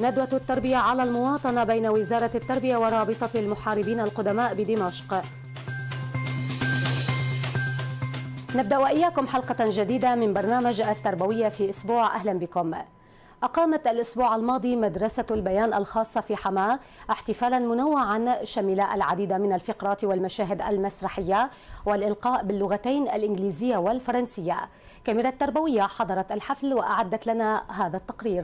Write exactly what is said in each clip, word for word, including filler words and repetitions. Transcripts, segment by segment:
ندوة التربية على المواطنة بين وزارة التربية ورابطة المحاربين القدماء بدمشق. نبدأ وإياكم حلقة جديدة من برنامج التربوية في أسبوع. أهلا بكم. أقامت الأسبوع الماضي مدرسة البيان الخاصة في حماة احتفالا منوعا شمل العديد من الفقرات والمشاهد المسرحية والإلقاء باللغتين الإنجليزية والفرنسية. كاميرا التربوية حضرت الحفل وأعدت لنا هذا التقرير.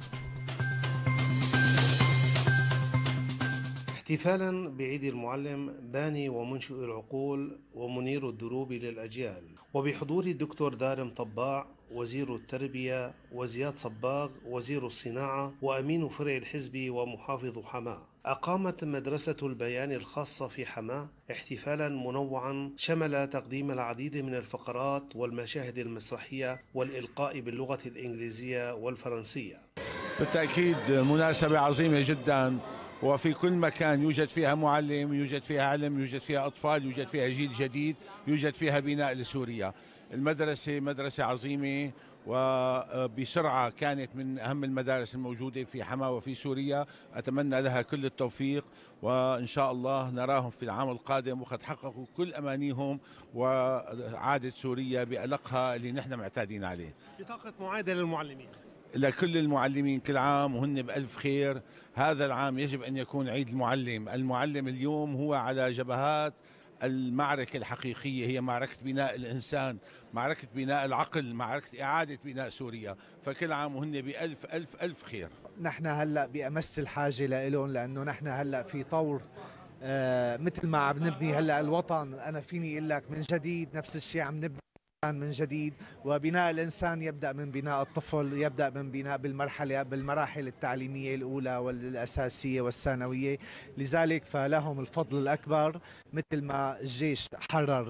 احتفالا بعيد المعلم باني ومنشئ العقول ومنير الدروب للأجيال، وبحضور الدكتور دارم طباع وزير التربية وزياد صباغ وزير الصناعة وأمين فرع الحزب ومحافظ حماة. أقامت مدرسة البيان الخاصة في حماة احتفالا منوعا شمل تقديم العديد من الفقرات والمشاهد المسرحية والإلقاء باللغة الإنجليزية والفرنسية. بالتأكيد مناسبة عظيمة جدا، وفي كل مكان يوجد فيها معلم، يوجد فيها علم، يوجد فيها أطفال، يوجد فيها جيل جديد، يوجد فيها بناء لسوريا. المدرسة مدرسة عظيمة وبسرعة كانت من أهم المدارس الموجودة في حماة وفي سوريا. أتمنى لها كل التوفيق، وإن شاء الله نراهم في العام القادم وقد حققوا كل أمانيهم وعادت سوريا بألقها اللي نحن معتادين عليه. بطاقة معادلة للمعلمين لكل المعلمين كل عام وهن بألف خير. هذا العام يجب أن يكون عيد المعلم. المعلم اليوم هو على جبهات المعركة الحقيقية، هي معركة بناء الإنسان، معركة بناء العقل، معركة إعادة بناء سوريا. فكل عام وهن بألف ألف ألف خير. نحن هلأ بأمس الحاجة لهم، لأنه نحن هلأ في طور آه مثل ما عم نبني هلأ الوطن. أنا فيني أقول لك من جديد نفس الشيء عم نبني من جديد، وبناء الإنسان يبدأ من بناء الطفل، يبدأ من بناء بالمرحلة بالمراحل التعليمية الأولى والأساسية والثانوية. لذلك فلهم الفضل الأكبر، مثل ما الجيش حرر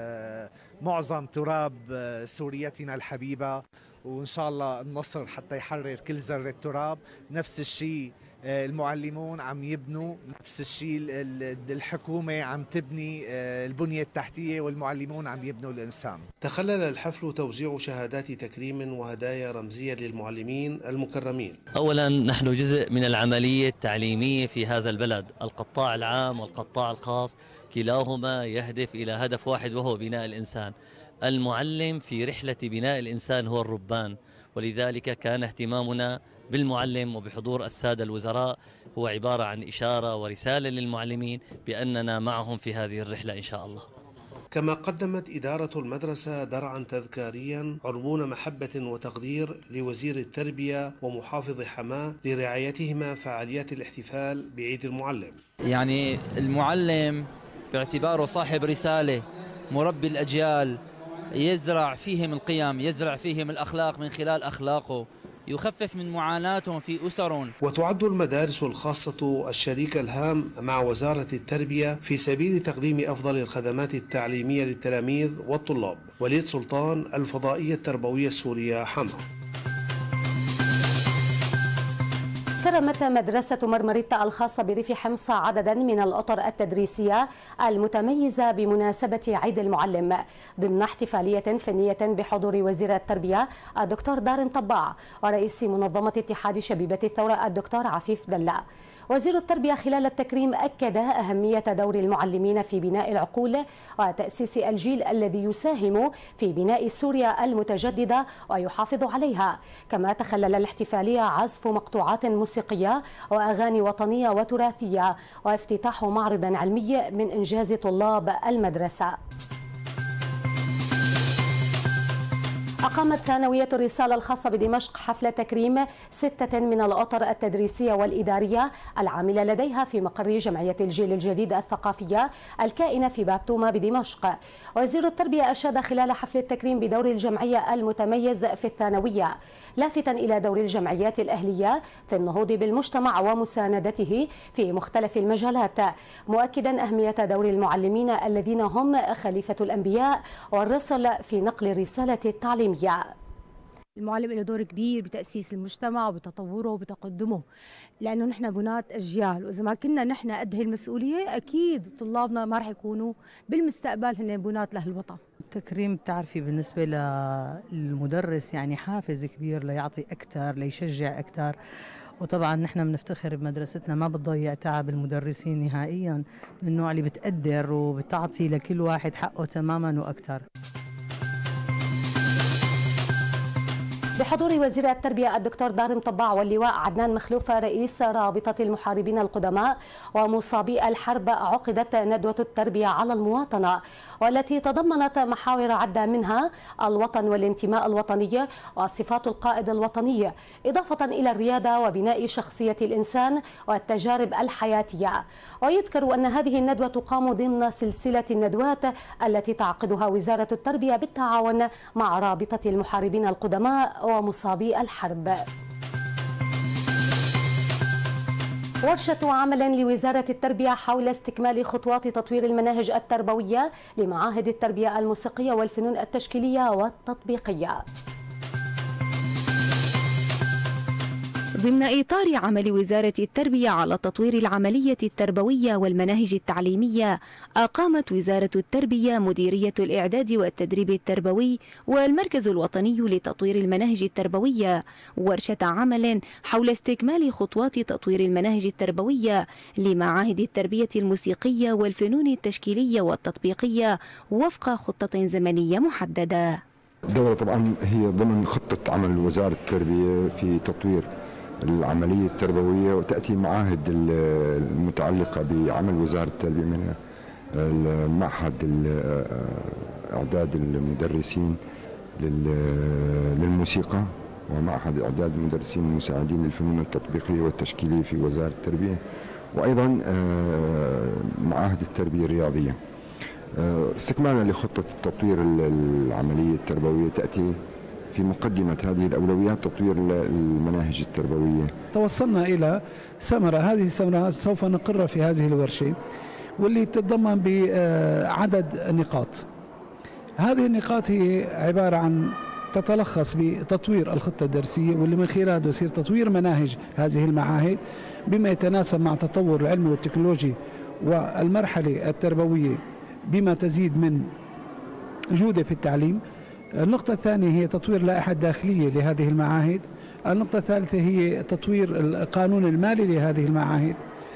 معظم تراب سوريتنا الحبيبة، وإن شاء الله النصر حتى يحرر كل ذرة تراب. نفس الشيء المعلمون عم يبنوا، نفس الشيء الحكومة عم تبني البنية التحتية، والمعلمون عم يبنوا الإنسان. تخلل الحفل توزيع شهادات تكريم وهدايا رمزية للمعلمين المكرمين. أولا نحن جزء من العملية التعليمية في هذا البلد. القطاع العام والقطاع الخاص كلاهما يهدف إلى هدف واحد، وهو بناء الإنسان. المعلم في رحلة بناء الإنسان هو الربان، ولذلك كان اهتمامنا بالمعلم وبحضور السادة الوزراء هو عبارة عن إشارة ورسالة للمعلمين بأننا معهم في هذه الرحلة إن شاء الله. كما قدمت إدارة المدرسة درعا تذكاريا عربون محبة وتقدير لوزير التربية ومحافظ حماة لرعايتهما فعاليات الاحتفال بعيد المعلم. يعني المعلم باعتباره صاحب رسالة، مربي الأجيال، يزرع فيهم القيم، يزرع فيهم الأخلاق من خلال أخلاقه، يخفف من معاناتهم في أسرهم. وتعد المدارس الخاصة الشريك الهام مع وزارة التربية في سبيل تقديم أفضل الخدمات التعليمية للتلاميذ والطلاب. وليد سلطان، الفضائية التربوية السورية، حماة. كرمت مدرسة مرمريتا الخاصة بريف حمص عددا من الأطر التدريسية المتميزة بمناسبة عيد المعلم ضمن احتفالية فنية بحضور وزير التربية الدكتور دارم طباع ورئيس منظمة اتحاد شبيبة الثورة الدكتور عفيف دلة. وزير التربية خلال التكريم أكد أهمية دور المعلمين في بناء العقول وتأسيس الجيل الذي يساهم في بناء سوريا المتجددة ويحافظ عليها. كما تخلل الاحتفالية عزف مقطوعات موسيقية وأغاني وطنية وتراثية وافتتاح معرض علمي من إنجاز طلاب المدرسة. أقامت ثانوية الرسالة الخاصة بدمشق حفل تكريم ستة من الأطر التدريسية والإدارية العاملة لديها في مقر جمعية الجيل الجديد الثقافية الكائنة في باب توما بدمشق. وزير التربية أشاد خلال حفل التكريم بدور الجمعية المتميز في الثانوية، لافتا إلى دور الجمعيات الأهلية في النهوض بالمجتمع ومساندته في مختلف المجالات، مؤكدا أهمية دور المعلمين الذين هم خليفة الأنبياء والرسل في نقل الرسالة التعليمية. المعلم له دور كبير بتأسيس المجتمع وبتطوره وبتقدمه، لأنه نحن بنات أجيال، وإذا ما كنا نحن قد هي المسؤولية أكيد طلابنا ما رح يكونوا بالمستقبل هن بنات لهالوطن. التكريم بتعرفي بالنسبة للمدرس يعني حافز كبير ليعطي أكثر، ليشجع أكثر، وطبعا نحن بنفتخر بمدرستنا ما بتضيع تعب المدرسين نهائيا، من النوع اللي بتقدر وبتعطي لكل واحد حقه تماما وأكثر. بحضور وزير التربية الدكتور دارم طباع واللواء عدنان مخلوفة رئيس رابطة المحاربين القدماء ومصابي الحرب، عقدت ندوة التربية على المواطنة، والتي تضمنت محاور عدة منها الوطن والانتماء الوطني وصفات القائد الوطني، إضافة إلى الريادة وبناء شخصية الإنسان والتجارب الحياتية. ويذكر أن هذه الندوة تقام ضمن سلسلة الندوات التي تعقدها وزارة التربية بالتعاون مع رابطة المحاربين القدماء ومصابي الحرب. ورشة عمل لوزارة التربية حول استكمال خطوات تطوير المناهج التربوية لمعاهد التربية الموسيقية والفنون التشكيلية والتطبيقية. ضمن إطار عمل وزارة التربية على تطوير العملية التربوية والمناهج التعليمية، أقامت وزارة التربية مديرية الإعداد والتدريب التربوي والمركز الوطني لتطوير المناهج التربوية ورشة عمل حول استكمال خطوات تطوير المناهج التربوية لمعاهد التربية الموسيقية والفنون التشكيلية والتطبيقية وفق خطة زمنية محددة. الدورة طبعا هي ضمن خطة عمل وزارة التربية في تطوير العملية التربوية، وتأتي معاهد المتعلقة بعمل وزارة التربية منها المعهد إعداد المدرسين للموسيقى، ومعهد إعداد المدرسين المساعدين للفنون التطبيقية والتشكيلية في وزارة التربية، وأيضا معاهد التربية الرياضية. استكمالا لخطة تطوير العملية التربوية، تأتي في مقدمة هذه الأولويات تطوير المناهج التربوية. توصلنا إلى ثمرة، هذه الثمرة سوف نقرها في هذه الورشة، واللي تتضمن بعدد نقاط. هذه النقاط هي عبارة عن تتلخص بتطوير الخطة الدرسية، واللي من خلالها يصير تطوير مناهج هذه المعاهد بما يتناسب مع تطور العلم والتكنولوجي والمرحلة التربوية بما تزيد من جودة في التعليم. النقطة الثانية هي تطوير لائحة داخلية لهذه المعاهد. النقطة الثالثة هي تطوير القانون المالي لهذه المعاهد.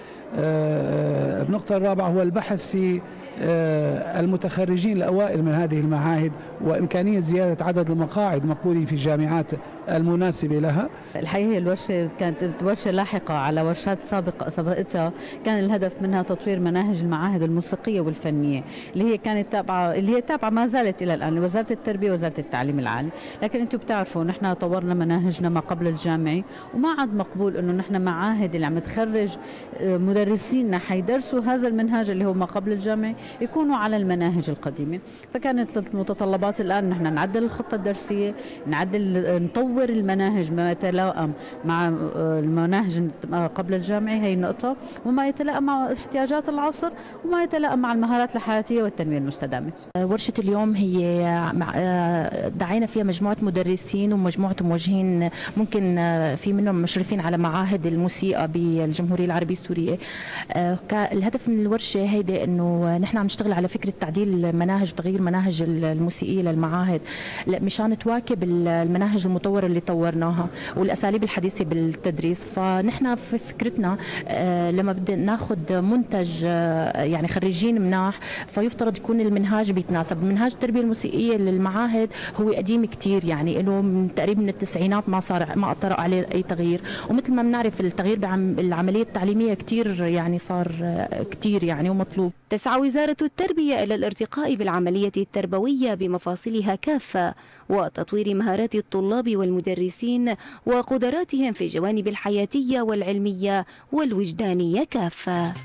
النقطة الرابعة هو البحث في المتخرجين الأوائل من هذه المعاهد وإمكانية زيادة عدد المقاعد مقبولين في الجامعات المناسبة لها. الحقيقة الورشة كانت ورشة لاحقة على ورشات سابقة سبقتها، كان الهدف منها تطوير مناهج المعاهد الموسيقية والفنية اللي هي كانت تابعة اللي هي تابعة ما زالت إلى الآن لوزارة التربية ووزارة التعليم العالي، لكن أنتم بتعرفوا نحن طورنا مناهجنا ما قبل الجامعي، وما عاد مقبول إنه نحن معاهد اللي عم تخرج مدرسينا حيدرسوا هذا المنهاج اللي هو ما قبل الجامعي يكونوا على المناهج القديمة. فكانت المتطلبات الآن نحن نعدل الخطة الدرسية، نعدل نطور المناهج ما يتلائم مع المناهج قبل الجامعي، هي نقطة، وما يتلائم مع احتياجات العصر وما يتلائم مع المهارات الحياتية والتنمية المستدامة. ورشة اليوم هي دعينا فيها مجموعة مدرسين ومجموعة موجهين، ممكن في منهم مشرفين على معاهد الموسيقى بالجمهورية العربية السورية. الهدف من الورشة هيدا انه نحن عم نشتغل على فكرة تعديل المناهج وتغيير مناهج الموسيقية للمعاهد مشان تواكب المناهج المطورة اللي طورناها والاساليب الحديثة بالتدريس. فنحن في فكرتنا لما بدنا ناخذ منتج يعني خريجين مناح، فيفترض يكون المنهاج بيتناسب. منهاج التربية الموسيقية للمعاهد هو قديم كتير، يعني له من تقريبا من التسعينات ما صار ما طرأ عليه اي تغيير، ومثل ما بنعرف التغيير بالعملية التعليمية كتير يعني صار كتير يعني ومطلوب. تسعى وزارة التربية إلى الارتقاء بالعملية التربوية بمفاصلها كافة وتطوير مهارات الطلاب والمدرسين وقدراتهم في الجوانب الحياتية والعلمية والوجدانية كافة.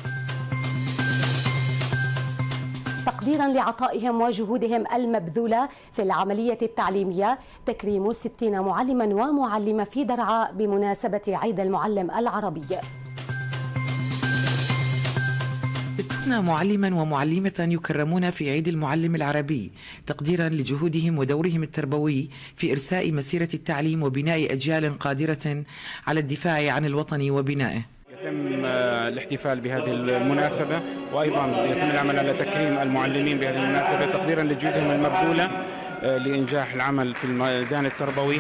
تقديرا لعطائهم وجهودهم المبذولة في العملية التعليمية، تكريم ستين معلما ومعلمة في درعا بمناسبة عيد المعلم العربي. شاركنا معلما ومعلمة يكرمون في عيد المعلم العربي تقديرا لجهودهم ودورهم التربوي في إرساء مسيرة التعليم وبناء أجيال قادرة على الدفاع عن الوطن وبنائه. يتم الاحتفال بهذه المناسبة، وأيضا يتم العمل على تكريم المعلمين بهذه المناسبة تقديرا لجهودهم المبذولة لإنجاح العمل في الميدان التربوي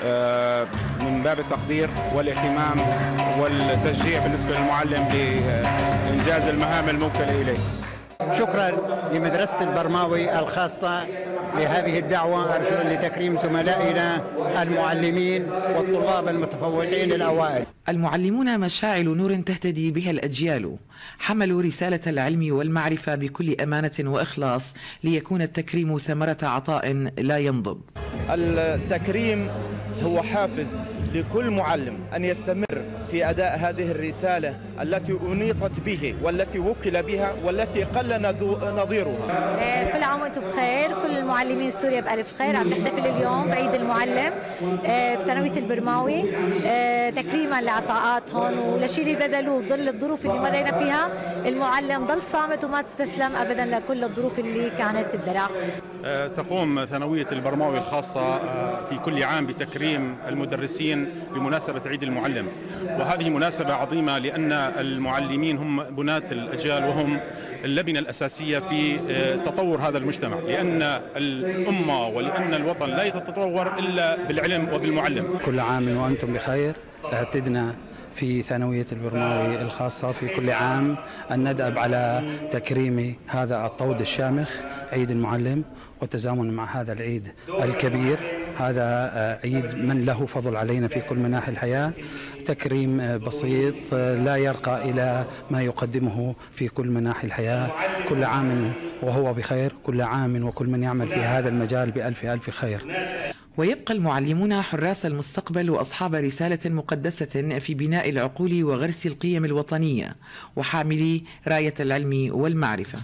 من باب التقدير والاهتمام والتشجيع بالنسبة للمعلم لإنجاز المهام الموكلة إليه. شكرا لمدرسة البرماوي الخاصة لهذه الدعوة لتكريم زملائنا المعلمين والطلاب المتفوقين الأوائل. المعلمون مشاعل نور تهتدي بها الأجيال، حملوا رسالة العلم والمعرفة بكل أمانة وإخلاص ليكون التكريم ثمرة عطاء لا ينضب. التكريم هو حافز لكل معلم أن يستمر في أداء هذه الرسالة التي أنيطت به والتي وكل بها والتي قل نظيرها. كل عام وأنتم بخير، كل المعلمين سوريا بألف خير. عم نحتفل اليوم بعيد المعلم بثانوية البرماوي تكريما لعطاءاتهم ولشيء اللي بذلوه ظل الظروف اللي مرينا فيها. المعلم ضل صامت وما تستسلم أبدا لكل الظروف اللي كانت تدرع. تقوم ثانوية البرماوي الخاصة في كل عام بتكريم المدرسين بمناسبة عيد المعلم، وهذه مناسبة عظيمة لأن المعلمين هم بناة الأجيال وهم اللبنة الأساسية في تطور هذا المجتمع، لأن الأمة ولأن الوطن لا يتطور إلا بالعلم وبالمعلم. كل عام وأنتم بخير. اعتدنا في ثانوية البرماوي الخاصة في كل عام أن ندأب على تكريم هذا الطود الشامخ عيد المعلم، والتزامن مع هذا العيد الكبير. هذا عيد من له فضل علينا في كل مناحي الحياة، تكريم بسيط لا يرقى إلى ما يقدمه في كل مناحي الحياة. كل عام وهو بخير، كل عام وكل من يعمل في هذا المجال بألف ألف خير. ويبقى المعلمون حراس المستقبل وأصحاب رسالة مقدسة في بناء العقول وغرس القيم الوطنية وحاملي راية العلم والمعرفة.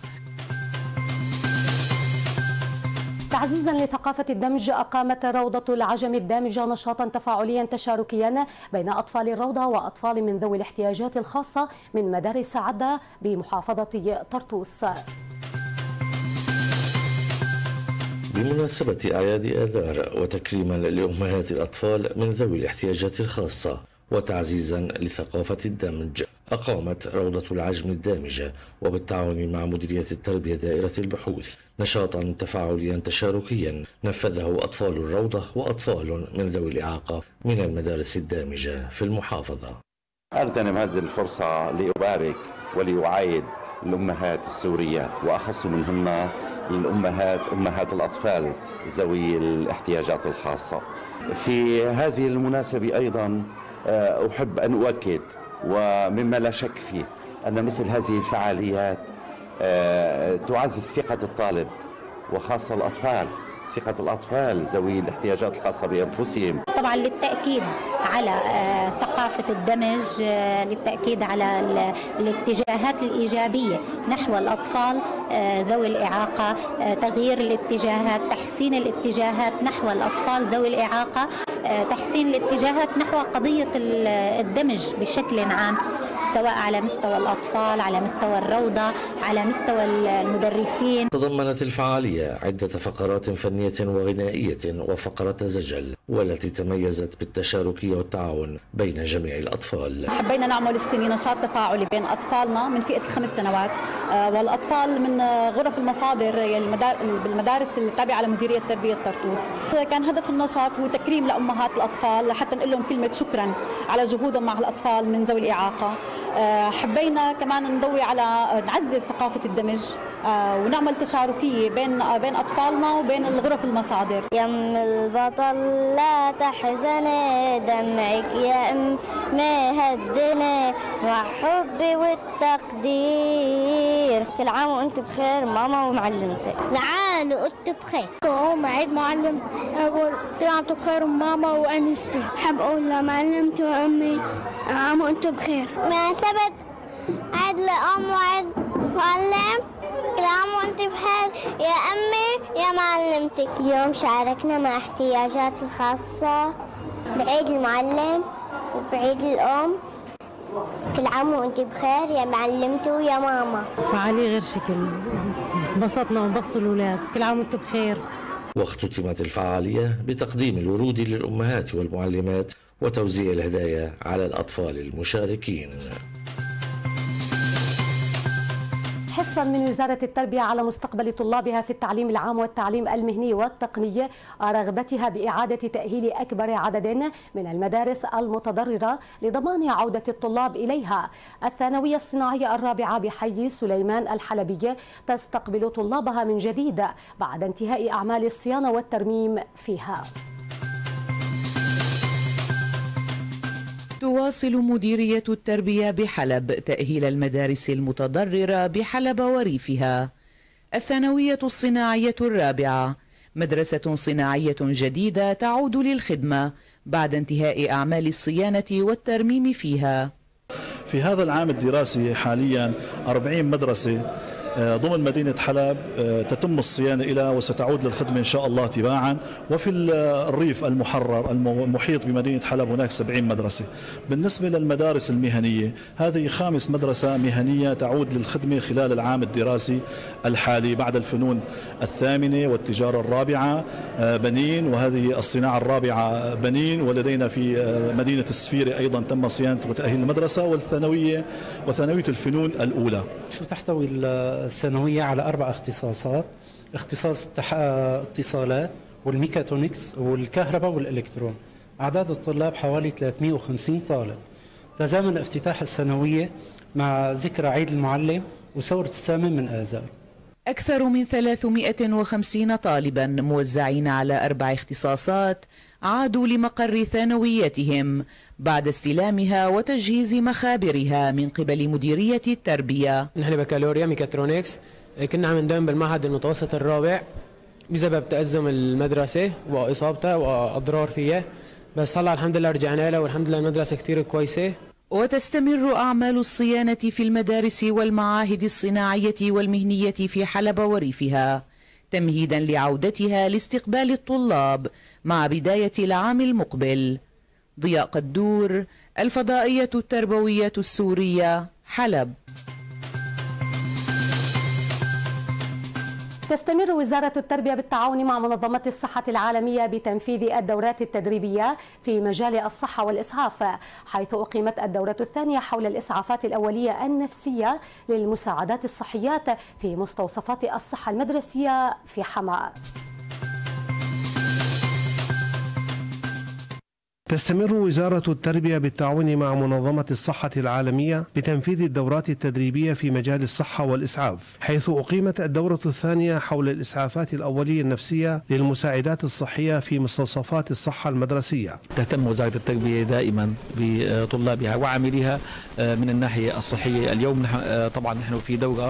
تعزيزا لثقافة الدمج، أقامت روضة العجم الدامجة نشاطا تفاعليا تشاركيا بين أطفال الروضة وأطفال من ذوي الاحتياجات الخاصة من مدارس عدة بمحافظة طرطوس. بمناسبة أعياد آذار وتكريما لأمهات الأطفال من ذوي الاحتياجات الخاصة وتعزيزا لثقافة الدمج، أقامت روضة العجم الدامجة وبالتعاون مع مديرية التربية دائرة البحوث نشاطا تفاعليا تشاركيا نفذه أطفال الروضة وأطفال من ذوي الإعاقة من المدارس الدامجة في المحافظة. أغتنم هذه الفرصة لأبارك ولأعايد الأمهات السوريات، وأخص منهن الأمهات أمهات الأطفال ذوي الاحتياجات الخاصة. في هذه المناسبة أيضا أحب أن أؤكد ومما لا شك فيه أن مثل هذه الفعاليات تعزز ثقة الطالب وخاصة الأطفال، ثقة الأطفال ذوي الاحتياجات الخاصة بأنفسهم. طبعا للتأكيد على ثقافة الدمج، للتأكيد على الاتجاهات الإيجابية نحو الأطفال ذوي الإعاقة، تغيير الاتجاهات، تحسين الاتجاهات نحو الأطفال ذوي الإعاقة، تحسين الاتجاهات نحو قضية الدمج بشكل عام، سواء على مستوى الأطفال، على مستوى الروضة، على مستوى المدرسين. تضمنت الفعالية عدة فقرات فنية وغنائية وفقرة زجل، والتي تميزت بالتشاركية والتعاون بين جميع الأطفال. حبينا نعمل السنة نشاط تفاعلي بين أطفالنا من فئة الخمس سنوات والأطفال من غرف المصادر بالمدارس التابعة لمديرية تربية طرطوس. كان هدف النشاط هو تكريم لأمهات الأطفال حتى نقول لهم كلمة شكرا على جهودهم مع الأطفال من ذوي الإعاقة. حبينا كمان نضوي على نعزز ثقافة الدمج ونعمل تشاركية بين بين أطفالنا وبين الغرف المصادر. يم البطل لا تحزني، دمعك يا أم ما هدني، مع حبي والتقدير. كل عام وأنت بخير ماما ومعلمتك. لعان وأنت بخير. يوم عيد معلم أقول كل عام وأنتم بخير وماما وأنستي. حب أقول لمعلمتي وأمي عام وأنتم بخير. مناسبة عيد الأم وعيد معلم، كل عام وأنت بخير يا أمي يا معلمتك. اليوم شاركنا مع احتياجات الخاصة بعيد المعلم وبعيد الأم كل عام وانت بخير يا معلمتي ويا ماما. فعالية غير شكل، انبسطنا وانبسطوا الأولاد، كل عام وانتم بخير. واختتمت الفعالية بتقديم الورود للأمهات والمعلمات وتوزيع الهدايا على الأطفال المشاركين. حرصا من وزارة التربية على مستقبل طلابها في التعليم العام والتعليم المهني والتقني، رغبتها بإعادة تأهيل أكبر عدد من المدارس المتضررة لضمان عودة الطلاب إليها، الثانوية الصناعية الرابعة بحي سليمان الحلبية تستقبل طلابها من جديد بعد انتهاء أعمال الصيانة والترميم فيها. تواصل مديرية التربية بحلب تأهيل المدارس المتضررة بحلب وريفها. الثانوية الصناعية الرابعة مدرسة صناعية جديدة تعود للخدمة بعد انتهاء أعمال الصيانة والترميم فيها. في هذا العام الدراسي حاليا أربعين مدرسة ضمن مدينة حلب تتم الصيانة إلى وستعود للخدمة إن شاء الله تباعا، وفي الريف المحرر المحيط بمدينة حلب هناك سبعين مدرسة. بالنسبة للمدارس المهنية هذه خامس مدرسة مهنية تعود للخدمة خلال العام الدراسي الحالي بعد الفنون الثامنة والتجارة الرابعة بنين، وهذه الصناعة الرابعة بنين، ولدينا في مدينة السفيرة أيضا تم صيانة وتأهيل المدرسة، والثانوية وثانوية الفنون الأولى. تحتوي الثانوية على أربع اختصاصات: اختصاص اتصالات والميكاترونكس والكهرباء والإلكترون. أعداد الطلاب حوالي ثلاثمئة وخمسين طالب. تزامن افتتاح الثانوية مع ذكرى عيد المعلم وثورة الثامن من آذار. أكثر من ثلاثمئة وخمسين طالبا موزعين على أربع اختصاصات عادوا لمقر ثانويتهم بعد استلامها وتجهيز مخابرها من قبل مديرية التربية. نحن بكالوريا ميكاترونكس كنا عم نداوم بالمعهد المتوسط الرابع بسبب تأزم المدرسة وإصابتها وأضرار فيها، بس هلا الحمد لله رجعنا لها والحمد لله المدرسة كتير كويسة. وتستمر أعمال الصيانة في المدارس والمعاهد الصناعية والمهنية في حلب وريفها تمهيدا لعودتها لاستقبال الطلاب مع بداية العام المقبل. ضياء قدور، الفضائية التربوية السورية، حلب. تستمر وزارة التربية بالتعاون مع منظمة الصحة العالمية بتنفيذ الدورات التدريبية في مجال الصحة والإسعاف، حيث أقيمت الدورة الثانية حول الإسعافات الأولية النفسية للمساعدات الصحيات في مستوصفات الصحة المدرسية في حماة. تستمر وزارة التربية بالتعاون مع منظمة الصحة العالمية بتنفيذ الدورات التدريبية في مجال الصحة والإسعاف، حيث أقيمت الدورة الثانية حول الإسعافات الأولية النفسية للمساعدات الصحية في مستوصفات الصحة المدرسية. تهتم وزارة التربية دائما بطلابها وعامليها من الناحية الصحية. اليوم طبعا نحن في دورة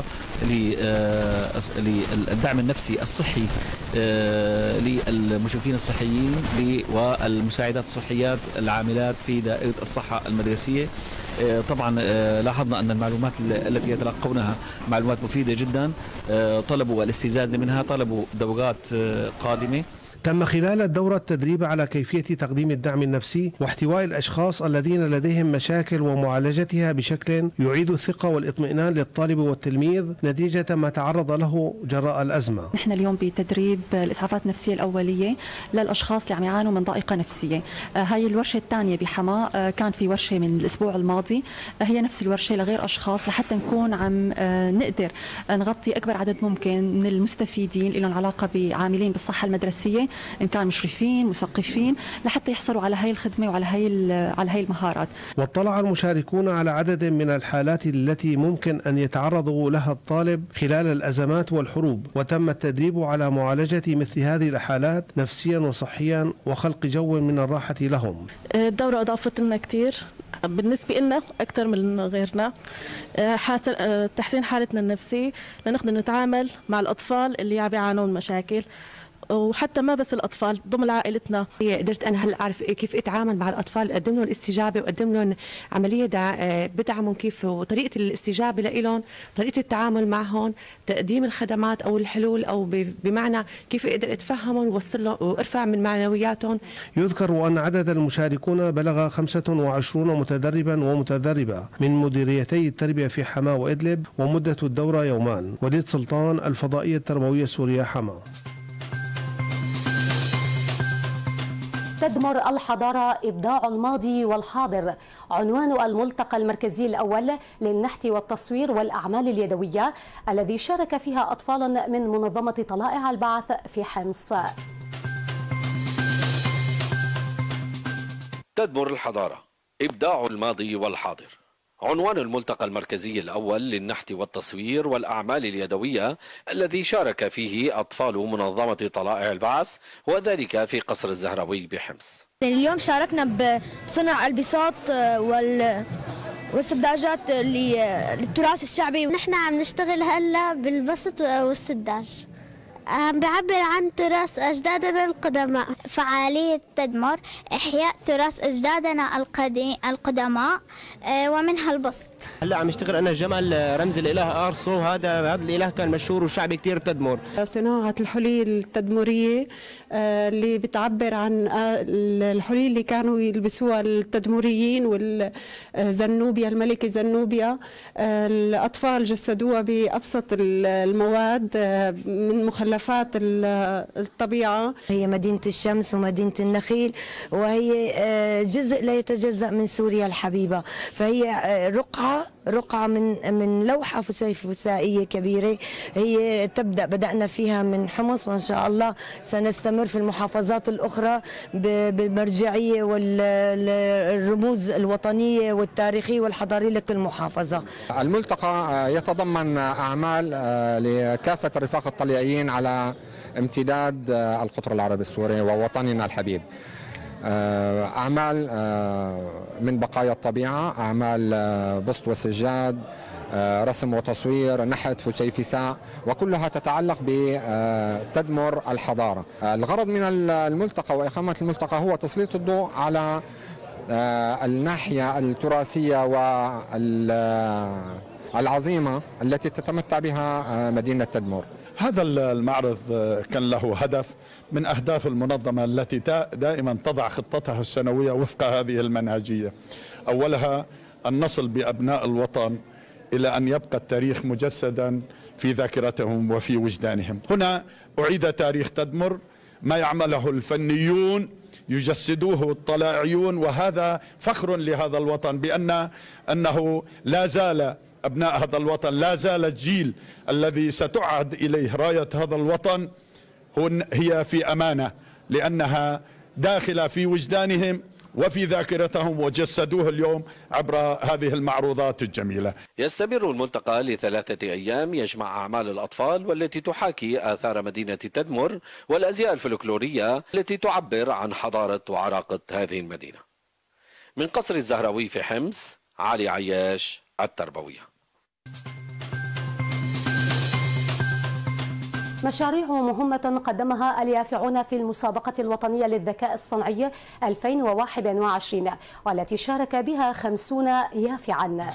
للدعم النفسي الصحي للمشرفين الصحيين والمساعدات الصحية العاملات في دائرة الصحة المدرسية. طبعا لاحظنا أن المعلومات التي يتلقونها معلومات مفيدة جدا، طلبوا الاستزادة منها، طلبوا دورات قادمة. تم خلال الدورة التدريب على كيفية تقديم الدعم النفسي واحتواء الأشخاص الذين لديهم مشاكل ومعالجتها بشكل يعيد الثقة والاطمئنان للطالب والتلميذ نتيجة ما تعرض له جراء الأزمة. نحن اليوم بتدريب الإسعافات النفسية الأولية للأشخاص اللي عم يعانوا من ضائقة نفسية. هاي الورشة الثانية بحماة، كان في ورشة من الأسبوع الماضي، هي نفس الورشة لغير أشخاص لحتى نكون عم نقدر نغطي أكبر عدد ممكن من المستفيدين لهم علاقة بعاملين بالصحة المدرسية، إن كان مشرفين مثقفين، لحتى يحصلوا على هاي الخدمة وعلى هاي على هاي المهارات. واطلع المشاركون على عدد من الحالات التي ممكن أن يتعرض لها الطالب خلال الأزمات والحروب، وتم التدريب على معالجة مثل هذه الحالات نفسيا وصحيا وخلق جو من الراحة لهم. الدورة أضافت لنا كثير بالنسبة لنا أكثر من غيرنا، تحسين حالتنا النفسية لنقدر نتعامل مع الأطفال اللي عم يعانوا من مشاكل، وحتى ما بس الأطفال ضمن عائلتنا. قدرت أنا هلا أعرف كيف أتعامل مع الأطفال، أقدم لهم استجابة وأقدم لهم عملية دع... بدعمهم كيف، وطريقة الاستجابة لهم، طريقة التعامل معهم، تقديم الخدمات أو الحلول، أو بمعنى كيف أقدر أتفهمهم ووصل لهم وأرفع من معنوياتهم. يذكر أن عدد المشاركون بلغ خمسة وعشرين متدربا ومتدربة من مديريتي التربية في حماة وإدلب، ومدة الدورة يومان. وليد سلطان، الفضائية التربوية السورية، حماة. تدمر الحضارة إبداع الماضي والحاضر، عنوان الملتقى المركزي الأول للنحت والتصوير والأعمال اليدوية الذي شارك فيها أطفال من منظمة طلائع البعث في حمص. تدمر الحضارة إبداع الماضي والحاضر، عنوان الملتقى المركزي الأول للنحت والتصوير والأعمال اليدوية الذي شارك فيه أطفال منظمة طلائع البعث، وذلك في قصر الزهراوي بحمص. اليوم شاركنا بصنع البساط وال والسداجات للتراث الشعبي. نحن عم نشتغل هلا بالبسط والسداج، عم بعبر عن تراث أجدادنا القدماء. فعالية تدمر إحياء تراث أجدادنا القدماء ومنها البسط. هلا عم اشتغل أنا جمل رمز الإله أرسو، هذا هذا الإله كان مشهور وشعبي كثير بتدمر. صناعة الحلي التدمرية اللي بتعبر عن الحلي اللي كانوا يلبسوها التدمريين والزنوبيا، الملكة زنوبيا. الأطفال جسدوها بأبسط المواد من مخلفات الطبيعة. هي مدينة الشمس ومدينة النخيل، وهي جزء لا يتجزأ من سوريا الحبيبة، فهي رقعة رقعة من من لوحة فسيفسائية كبيرة. هي تبدأ بدأنا فيها من حمص، وإن شاء الله سنستمر في المحافظات الأخرى بالمرجعية والرموز الوطنية والتاريخية والحضارية لكل محافظة. الملتقى يتضمن أعمال لكافة الرفاق الطليعيين على امتداد القطر العربي السوري ووطننا الحبيب. أعمال من بقايا الطبيعة، أعمال بسط وسجاد، رسم وتصوير، نحت، فسيفساء، وكلها تتعلق بتدمر الحضارة. الغرض من الملتقى وإقامة الملتقى هو تسليط الضوء على الناحية التراثية والعظيمة التي تتمتع بها مدينة تدمر. هذا المعرض كان له هدف من أهداف المنظمة التي دائما تضع خطتها السنوية وفق هذه المنهجية. أولها أن نصل بأبناء الوطن إلى أن يبقى التاريخ مجسدا في ذاكرتهم وفي وجدانهم. هنا أعيد تاريخ تدمر، ما يعمله الفنيون يجسدوه الطلائعيون، وهذا فخر لهذا الوطن بأن أنه لا زال أبناء هذا الوطن، لا زال الجيل الذي ستعاد إليه راية هذا الوطن هي في أمانة، لأنها داخلة في وجدانهم وفي ذاكرتهم، وجسدوه اليوم عبر هذه المعروضات الجميلة. يستمر الملتقى لثلاثة أيام، يجمع أعمال الأطفال والتي تحاكي آثار مدينة تدمر والأزياء الفلكلورية التي تعبر عن حضارة وعراقة هذه المدينة. من قصر الزهراوي في حمص، علي عياش، التربوية. مشاريع مهمة قدمها اليافعون في المسابقة الوطنية للذكاء الصنعي ألفين وواحد وعشرين، والتي شارك بها خمسون يافعا.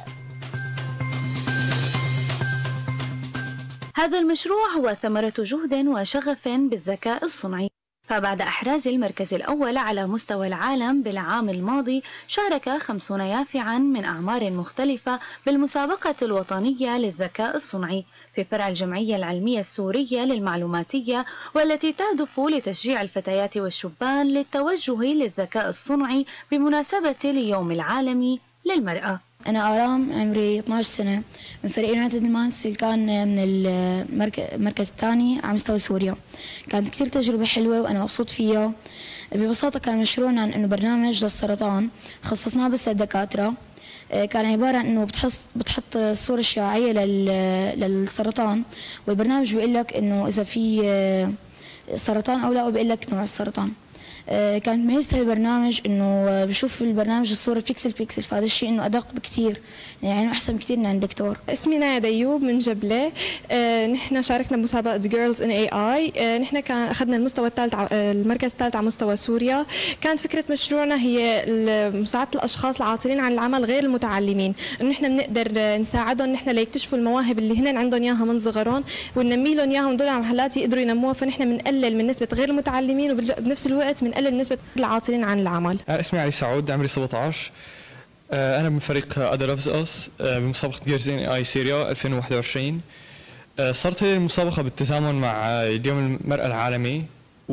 هذا المشروع هو ثمرة جهد وشغف بالذكاء الصنعي، فبعد إحراز المركز الأول على مستوى العالم بالعام الماضي، شارك خمسون يافعا من أعمار مختلفة بالمسابقة الوطنية للذكاء الصنعي في فرع الجمعية العلمية السورية للمعلوماتية، والتي تهدف لتشجيع الفتيات والشبان للتوجه للذكاء الصنعي بمناسبة اليوم العالمي للمرأة. أنا آرام، عمري اثنعش سنة، من فريق يونايتد المانس اللي كان من المركز الثاني على مستوى سوريا. كانت كثير تجربة حلوة وأنا مبسوط فيها. ببساطة كان مشروعنا عن إنه برنامج للسرطان خصصناه بس للدكاترة. كان عبارة عن إنه بتحط بتحط الصورة الشعاعية للسرطان، والبرنامج بيقول لك إنه إذا في سرطان أو لا، وبيقول لك نوع السرطان. كانت ميزة البرنامج إنه بشوف البرنامج الصورة بيكسل بيكسل، فهذا الشيء إنه أدق بكتير يعني أحسن بكتير من عند الدكتور. اسمي نايا ديوب من جبلة. آه نحن شاركنا بمسابقة جيرلز إن إي آي. آه نحن كان أخذنا المستوى الثالث آه المركز الثالث على مستوى سوريا. كانت فكرة مشروعنا هي مساعدة الأشخاص العاطلين عن العمل غير المتعلمين، إنه نحن بنقدر نساعدهم نحن ليكتشفوا المواهب اللي هن عندهم إياها من صغرهم وننمي لهم إياها ودول على محلات يقدروا ينموها، فنحن بنقلل من نسبة غير المتعلمين وبنفس الوقت بنقلل نسبة العاطلين عن العمل. اسمي علي سعود، عمري سبعة عشر. أنا من فريق أدا لوفز أس بمسابقة جيرلز إن إي آي سوريا ألفين وواحد وعشرين. صارت هذه المسابقة بالتزامن مع اليوم المرأة العالمي،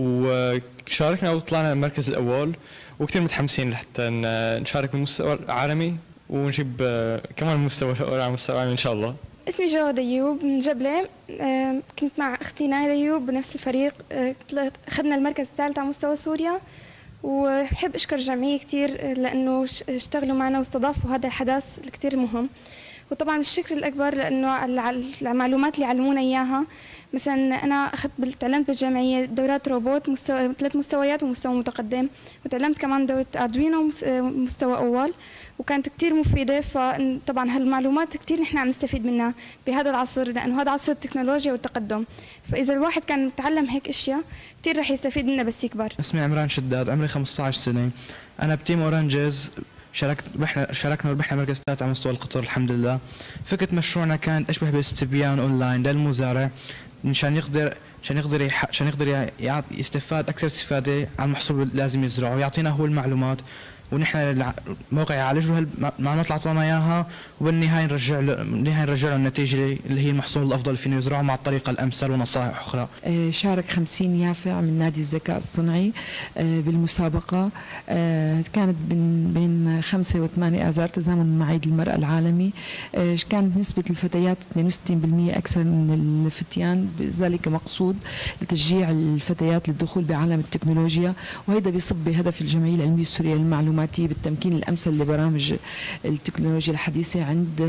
وشاركنا وطلعنا المركز الأول، وكثير متحمسين لحتى نشارك بالمستوى العالمي ونجيب كمان المستوى الأول على المستوى العالمي إن شاء الله. اسمي جو ديوب من جبلة. كنت مع أختي نايا ديوب بنفس الفريق، أخذنا المركز الثالث على مستوى سوريا، وبحب أشكر الجمعية كثير لأنه اشتغلوا معنا واستضافوا هذا الحدث الكثير مهم، وطبعا الشكر الأكبر لأنه المعلومات اللي علمونا إياها. مثلا أنا أخذت تعلمت بالجمعية دورات روبوت مستوى ثلاث مستويات ومستوى متقدم، وتعلمت كمان دورة أردوينو مستوى أول، وكانت كثير مفيدة. فطبعا هالمعلومات كثير نحن عم نستفيد منها بهذا العصر، لأنه هذا عصر التكنولوجيا والتقدم، فإذا الواحد كان متعلم هيك أشياء كثير رح يستفيد منها بس يكبر. اسمي عمران شداد، عمري خمسة عشر سنة. أنا بتيم أورانجز، شاركت ربحنا شاركنا وربحنا مركز ثالث على مستوى القطر الحمد لله. فكرة مشروعنا كانت أشبه باستبيان أونلاين للمزارع مشان يقدر عشان يقدر عشان يقدر يستفاد أكثر استفادة على المحصول اللي لازم يزرعه، ويعطينا هو المعلومات، ونحن الموقع يعالج له المعلومات اللي اعطانا اياها، وبالنهايه نرجع له بالنهايه نرجع له النتيجه اللي هي المحصول الافضل فينا يزرعه مع الطريقه الامثل ونصائح اخرى. شارك خمسين يافع من نادي الذكاء الصنعي بالمسابقه، كانت بين بين خمسة وثمانية اذار تزامن مع عيد المراه العالمي. كانت نسبه الفتيات اثنين وستين بالمئة اكثر من الفتيان، بذلك مقصود لتشجيع الفتيات للدخول بعالم التكنولوجيا، وهذا بيصب بهدف الجمعيه العلميه السوريه للمعلومات بالتمكين الامثل لبرامج التكنولوجيا الحديثه عند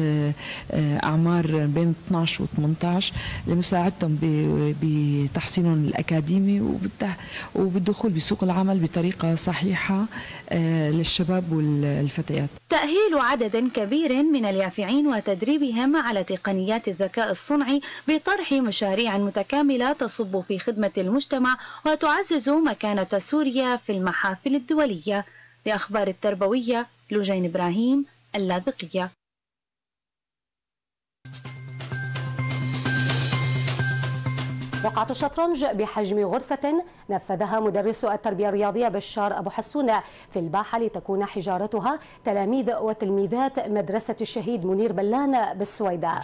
اعمار بين اثنعش وثمانية عشر لمساعدتهم بتحصينهم الاكاديمي وبالدخول بسوق العمل بطريقه صحيحه للشباب والفتيات. تأهيل عدد كبير من اليافعين وتدريبهم على تقنيات الذكاء الصنعي بطرح مشاريع متكامله تصب في خدمه المجتمع وتعزز مكانه سوريا في المحافل الدوليه. لأخبار التربوية لوجين إبراهيم، اللاذقية. رقعة الشطرنج بحجم غرفة نفذها مدرس التربية الرياضية بشار أبو حسون في الباحة لتكون حجارتها تلاميذ وتلميذات مدرسة الشهيد منير بلان بالسويداء.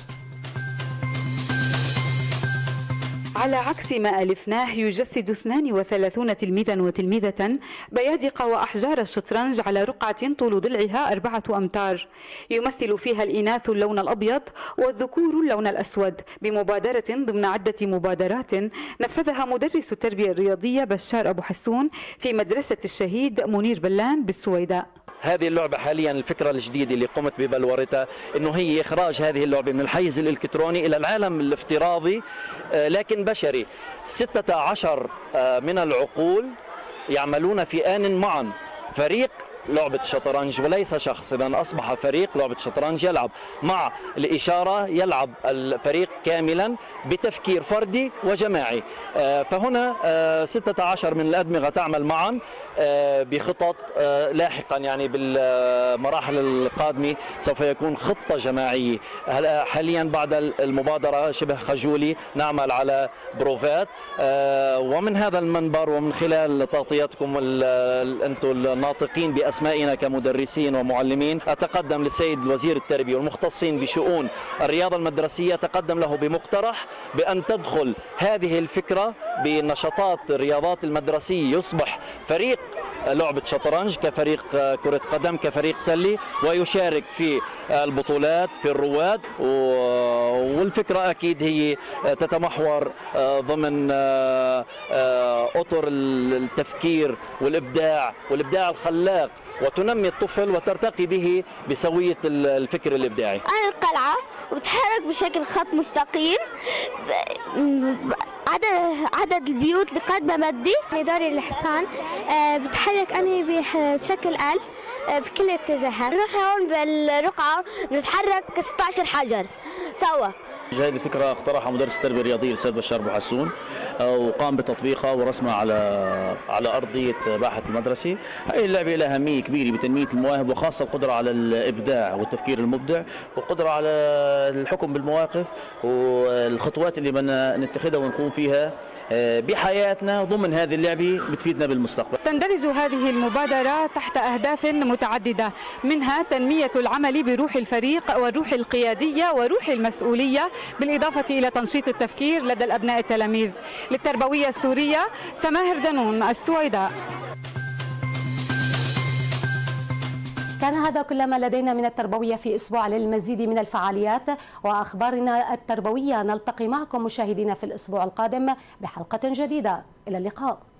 على عكس ما ألفناه، يجسد اثنان وثلاثين تلميذا وتلميذة بيادق وأحجار الشطرنج على رقعة طول ضلعها أربعة أمتار، يمثل فيها الإناث اللون الأبيض والذكور اللون الأسود، بمبادرة ضمن عدة مبادرات نفذها مدرس التربية الرياضية بشار أبو حسون في مدرسة الشهيد منير بلان بالسويداء. هذه اللعبة حاليا الفكرة الجديدة اللي قمت ببلورتها انه هي اخراج هذه اللعبة من الحيز الالكتروني الى العالم الافتراضي لكن بشري. ستة عشر من العقول يعملون في آن معا، فريق لعبة شطرنج وليس شخص، إذا أصبح فريق لعبة شطرنج يلعب مع الإشارة، يلعب الفريق كاملا بتفكير فردي وجماعي. فهنا ستة عشر من الأدمغة تعمل معا بخطط لاحقا، يعني بالمراحل القادمة سوف يكون خطة جماعية. حاليا بعد المبادرة شبه خجولي نعمل على بروفات، ومن هذا المنبر ومن خلال تغطيتكم أنتم الناطقين بأسمائنا كمدرسين ومعلمين، أتقدم للسيد وزير التربية والمختصين بشؤون الرياضة المدرسية، تقدم له بمقترح بأن تدخل هذه الفكرة بنشاطات الرياضات المدرسية، يصبح فريق لعبة شطرنج كفريق كرة قدم كفريق سلي، ويشارك في البطولات في الرواد. والفكرة أكيد هي تتمحور ضمن أطر التفكير والإبداع والإبداع الخلاق، وتنمي الطفل وترتقي به بسوية الفكر الإبداعي. أنا القلعة وبتحرك بشكل خط مستقيم عدد عدد البيوت اللي قد مادي. دوري الحصان بتحرك أني بشكل آل بكل الاتجاهات. نروح هون بالرقعة نتحرك ستة عشر حجر سوا. هذه الفكرة اقترحها مدرس التربية الرياضية الأستاذ بشار أبو حسون وقام بتطبيقها ورسمها على على أرضية باحة المدرسة. هذه اللعبة لها أهمية كبيرة بتنمية المواهب وخاصة القدرة على الإبداع والتفكير المبدع والقدرة على الحكم بالمواقف والخطوات اللي بدنا نتخذها ونقوم فيها بحياتنا ضمن هذه اللعبة بتفيدنا بالمستقبل. تندرج هذه المبادرة تحت أهداف متعددة، منها تنمية العمل بروح الفريق والروح القيادية وروح المسؤولية، بالإضافة إلى تنشيط التفكير لدى الأبناء التلاميذ. للتربوية السورية سماهر دنون، السويداء. كان هذا كل ما لدينا من التربوية في أسبوع. للمزيد من الفعاليات وأخبارنا التربوية نلتقي معكم مشاهدينا في الأسبوع القادم بحلقة جديدة. إلى اللقاء.